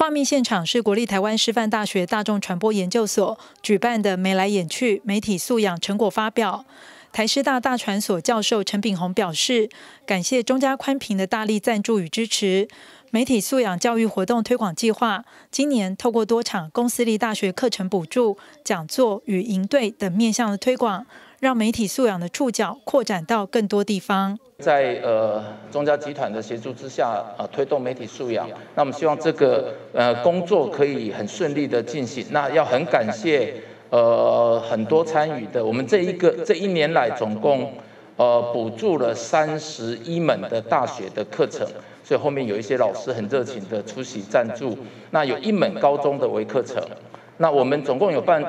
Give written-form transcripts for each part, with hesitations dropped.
画面现场是国立台湾师范大学大众传播研究所举办的眉来眼去媒体素养成果发表。台师大大传所教授陈炳宏表示，感谢中嘉宽屏的大力赞助与支持。媒体素养教育活动推广计划，今年透过多场公私立大学课程补助、讲座与营队等面向的推广，让媒体素养的触角扩展到更多地方。 在中嘉集团的协助之下，推动媒体素养。那我们希望这个工作可以很顺利的进行。那要很感谢很多参与的，我们这一年来总共补助了31门的大学的课程。所以后面有一些老师很热情的出席赞助，那有1门高中的微课程，那我们总共有办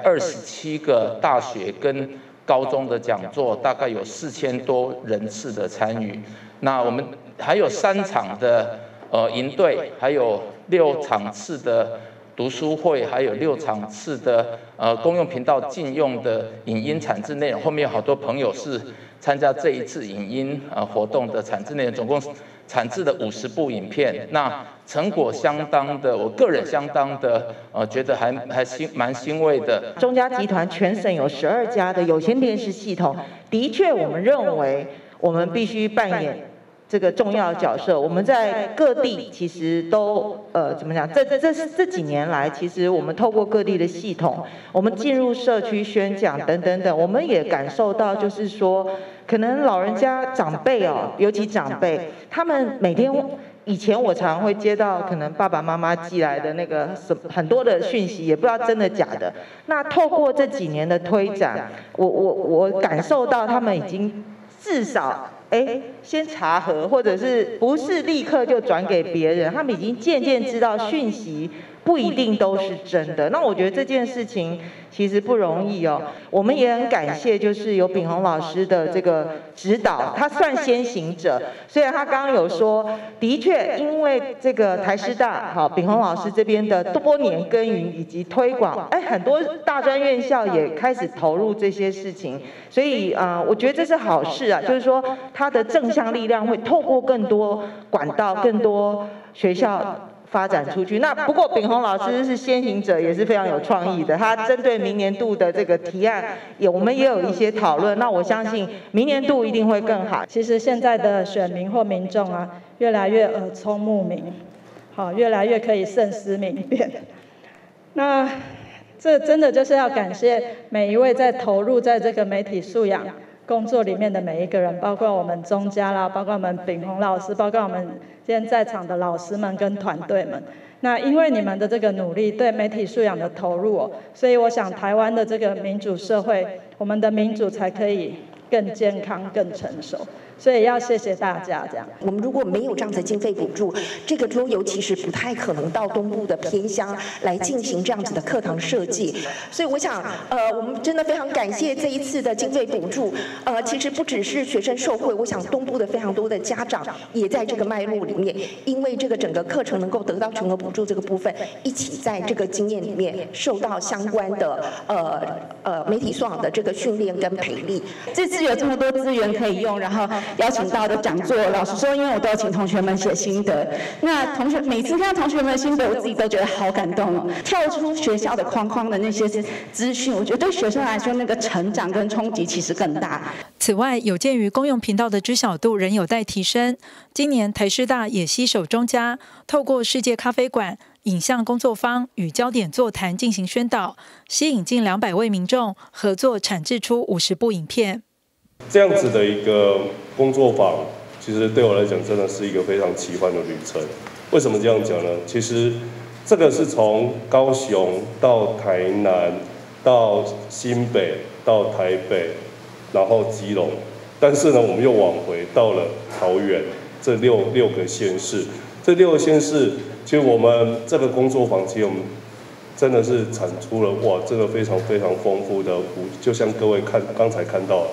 127个大学跟高中的讲座，大概有4000多人次的参与。那我们还有3场的营队，还有6场次的读书会，还有6场次的公用频道禁用的影音产制内容。后面有好多朋友是参加这一次影音活动的产制内容，总共产制的50部影片，那成果相当的，我个人相当的觉得还蛮欣慰的。 中嘉集团全省有12家的有线电视系统，的确我们认为我们必须扮演这个重要的角色。我们在各地其实都怎么讲？这几年来，其实我们透过各地的系统，我们进入社区宣讲等等等，我们也感受到，就是说，可能老人家长辈尤其长辈，他们每天。以前我常会接到可能爸爸妈妈寄来的那个很多的讯息，也不知道真的假的。那透过这几年的推展，我感受到他们已经至少先查核，或者是不是立刻就转给别人，他们已经渐渐知道讯息不一定都是真的。那我觉得这件事情其实不容易哦。我们也很感谢，就是有炳宏老师的这个指导，他算先行者。虽然他刚刚有说，的确因为这个台师大炳宏老师这边的多年耕耘以及推广，很多大专院校也开始投入这些事情，所以我觉得这是好事啊，就是说他的正向力量会透过更多管道、更多学校发展出去。那不过炳宏老师是先行者，也是非常有创意的。他针对明年度的这个提案，我们也有一些讨论。那我相信明年度一定会更好。 其实现在的选民或民众越来越耳聪目明，越来越可以慎思明辨。那这真的就是要感谢每一位在投入在这个媒体素养工作里面的每一个人，包括我们中嘉啦，包括我们炳宏老师，包括我们今天在场的老师们跟团队们。那因为你们的这个努力，对媒体素养的投入所以我想台湾的这个民主社会，我们的民主才可以更健康、更成熟。所以要谢谢大家。这样， 我们如果没有这样的经费补助，这个桌游其实不太可能到东部的偏乡来进行这样子的课堂设计。所以我想，我们真的非常感谢这一次的经费补助。其实不只是学生受惠，我想东部的非常多的家长也在这个脉络里面，因为这个整个课程能够得到全额补助这个部分，一起在这个经验里面受到相关的媒体素养的这个训练跟培力。 这次有这么多资源可以用，然后邀请到的讲座，老实说，因为我都有请同学们写心得，那同学每次看到同学们的心得，我自己都觉得好感动哦。跳出学校的框框的那些资讯，我觉得对学生来说，那个成长跟冲击其实更大。 此外，有鉴于公用频道的知晓度仍有待提升，今年台师大也携手中嘉，透过世界咖啡馆、影像工作坊与焦点座谈进行宣导，吸引近200位民众合作产制出50部影片。 这样子的一个工作坊，其实对我来讲真的是一个非常奇幻的旅程。为什么这样讲呢？其实这个是从高雄到台南，到新北，到台北，然后基隆，但是呢，我们又往回到了桃园这六个县市。这6个县市，其实我们这个工作坊，其实我们真的是产出了这个非常非常丰富的，就像各位刚才看到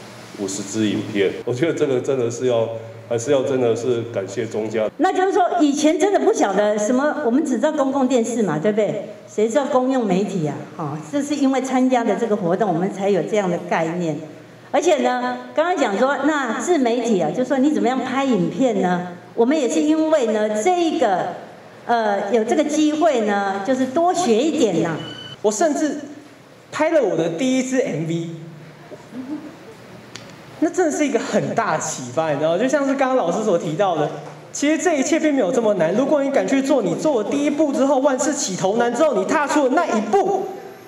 50支影片，我觉得这个真的是还是要真的是感谢中嘉。 那就是说，以前真的不晓得什么，我们只知道公共电视嘛，对不对？谁知道公用媒体啊？这是因为参加的这个活动，我们才有这样的概念。而且呢，刚刚讲说，那自媒体就说你怎么样拍影片呢？我们也是因为呢，这个有这个机会呢，就是多学一点呐。 我甚至拍了我的第一支 MV， 那真的是一个很大的启发，你知道，就像是刚刚老师所提到的，其实这一切并没有这么难。如果你敢去做，你做了第一步之后，万事起头难之后，你踏出了那一步，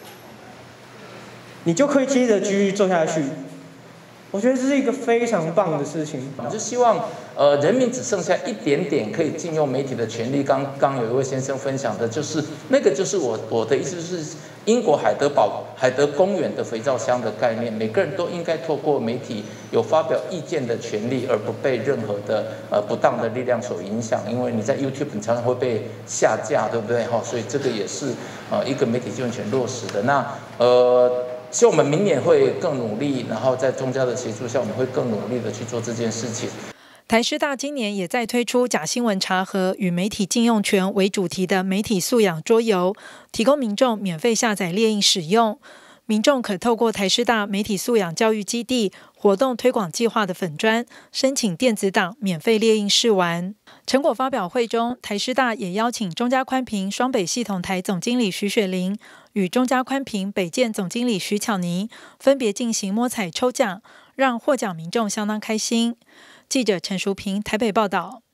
你就可以接着继续做下去。我觉得这是一个非常棒的事情。 我就希望，人民只剩下一点点可以禁用媒体的权利。刚有一位先生分享的，就是那个，就是我的意思是，英国海德公园的肥皂箱的概念，每个人都应该透过媒体有发表意见的权利，而不被任何的不当的力量所影响。因为你在 YouTube 你常常会被下架，对不对？哈，所以这个也是一个媒体基本权落实的。那希望我们明年会更努力，然后在中嘉的协助下，我们会更努力的去做这件事情。 台师大今年也在推出假新闻查核与媒体禁用权为主题的媒体素养桌游，提供民众免费下载列印使用。民众可透过台师大媒体素养教育基地活动推广计划的粉专申请电子档免费列印试玩。成果发表会中，台师大也邀请中嘉宽频双北系统台总经理徐雪玲与中嘉宽频北建总经理徐巧妮分别进行摸彩抽奖，让获奖民众相当开心。记者陈淑平台北报道。